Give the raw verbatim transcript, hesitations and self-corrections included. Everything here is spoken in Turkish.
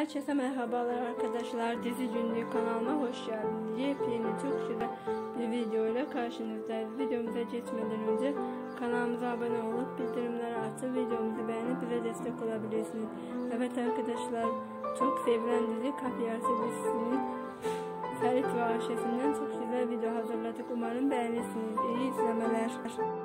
Herkese merhabalar arkadaşlar. Dizi Günlüğü kanalıma hoş geldiniz. Yepyeni çok güzel bir video ile karşınızdayız. Videomuza geçmeden önce kanalımıza abone olup bildirimleri açıp videomuzu beğenip bize destek olabilirsiniz. Evet arkadaşlar, çok sevilen dizi Kapı Yarısı dizisinin Ferit ve Ayşe'sinden çok güzel video hazırladık. Umarım beğenirsiniz. İyi izlemeler.